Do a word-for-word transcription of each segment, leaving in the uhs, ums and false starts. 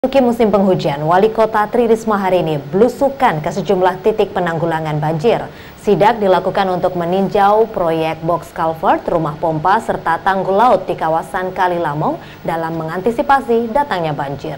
Memasuki musim penghujan, Wali Kota Tri Risma hari ini belusukan ke sejumlah titik penanggulangan banjir. Sidak dilakukan untuk meninjau proyek box culvert, rumah pompa, serta tanggul laut di kawasan Kali Lamong dalam mengantisipasi datangnya banjir.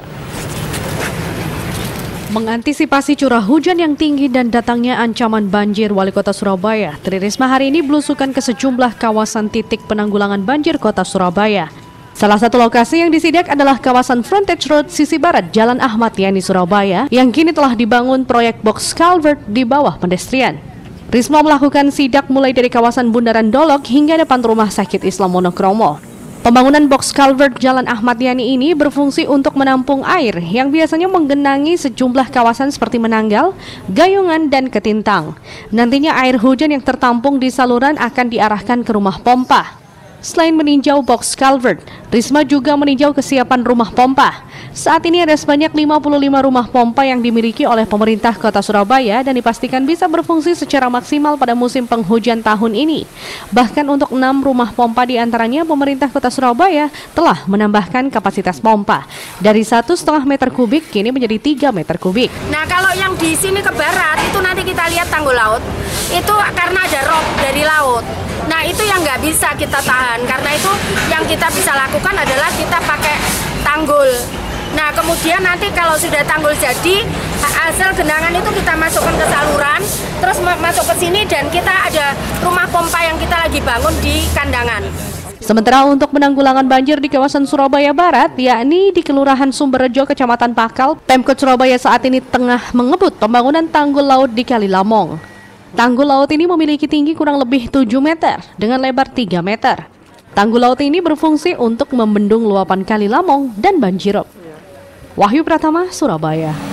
Mengantisipasi curah hujan yang tinggi dan datangnya ancaman banjir, Wali Kota Surabaya Tri Risma hari ini belusukan ke sejumlah kawasan titik penanggulangan banjir Kota Surabaya. Salah satu lokasi yang disidak adalah kawasan Frontage Road sisi barat Jalan Ahmad Yani Surabaya yang kini telah dibangun proyek box culvert di bawah pedestrian. Risma melakukan sidak mulai dari kawasan Bundaran Dolok hingga depan Rumah Sakit Islam Monokromo. Pembangunan box culvert Jalan Ahmad Yani ini berfungsi untuk menampung air yang biasanya menggenangi sejumlah kawasan seperti Menanggal, Gayungan, dan Ketintang. Nantinya air hujan yang tertampung di saluran akan diarahkan ke rumah pompa. Selain meninjau box culvert, Risma juga meninjau kesiapan rumah pompa. Saat ini ada sebanyak lima puluh lima rumah pompa yang dimiliki oleh pemerintah Kota Surabaya dan dipastikan bisa berfungsi secara maksimal pada musim penghujan tahun ini. Bahkan untuk enam rumah pompa diantaranya pemerintah Kota Surabaya telah menambahkan kapasitas pompa dari satu setengah meter kubik kini menjadi tiga meter kubik. Nah, kalau yang di sini ke barat itu nanti kita lihat tanggul laut itu karena ada rob dari laut. Nah, itu yang nggak bisa kita tahan. Karena itu yang kita bisa lakukan adalah kita pakai tanggul. Nah, kemudian nanti kalau sudah tanggul jadi, hasil genangan itu kita masukkan ke saluran, terus masuk ke sini dan kita ada rumah pompa yang kita lagi bangun di kandangan. Sementara untuk penanggulangan banjir di kawasan Surabaya Barat, yakni di Kelurahan Sumberrejo, Kecamatan Pakal, Pemkot Surabaya saat ini tengah mengebut pembangunan tanggul laut di Kali Lamong. Tanggul laut ini memiliki tinggi kurang lebih tujuh meter dengan lebar tiga meter. Tanggul laut ini berfungsi untuk membendung luapan Kali Lamong dan banjirop. Wahyu Pratama, Surabaya.